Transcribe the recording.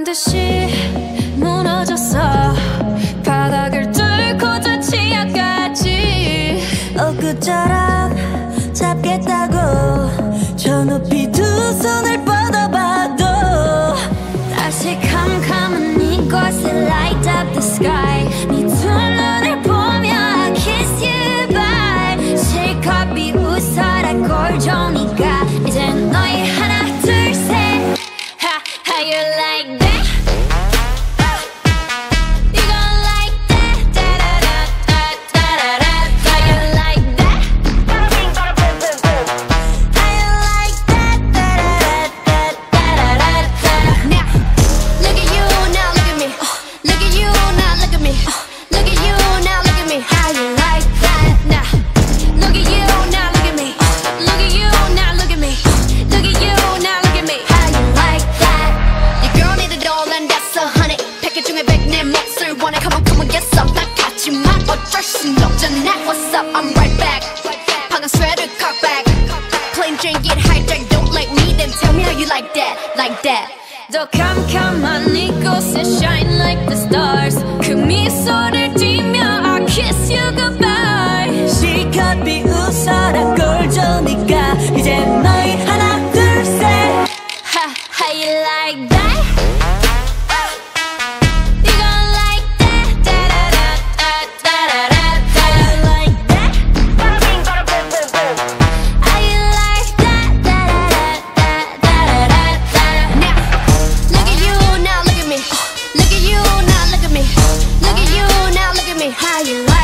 듯이 무너졌어. 바닥을 뚫고 저 치아까지. 엊그처럼 잡겠다고 저 높이 두 손을 뻗어봐도 다시 캄캄한 이곳에 light up the sky. 네 두 눈을 보며 I kiss you bye. 실컷 비웃어라 꼴좋으니까 이젠 너희 하나 둘 셋. How you like that? You gon' like that? Da-da-da-da-da-da-da. How you like that? How you like that? Da-da-da-da-da-da-da. Now, look at you, now look at me. Look at you, now look at me. Look at you, now look at me. How you like that? Now, look at you, now look at me. Look at you, now look at me. Look at you, now look at me. How you like that? Your girl need it all and that's a honey. 패킷 중에 100 내 몫을 원해. Come on, come on, get some. 난 같지만 어쩔 순 없잖아. What's up? I'm right back. 방금 sweater cock back. Plain drink it hijack. Don't like me, then tell me how you like that. Like that. 더 캄캄한 이곳에 shine like the stars. 그 미소를 띠며 I kiss you goodbye. 실컷 비웃어라 꼴좋으니까 이젠 너희 하나 둘 셋. How you like that? You gon' like that? Da-da-da-da-da-da-da. How you like that? How you like that? Da-da-da-da-da-da-da. Now, look at you, now look at me. Look at you, now look at me. Look at you, now look at me. How you like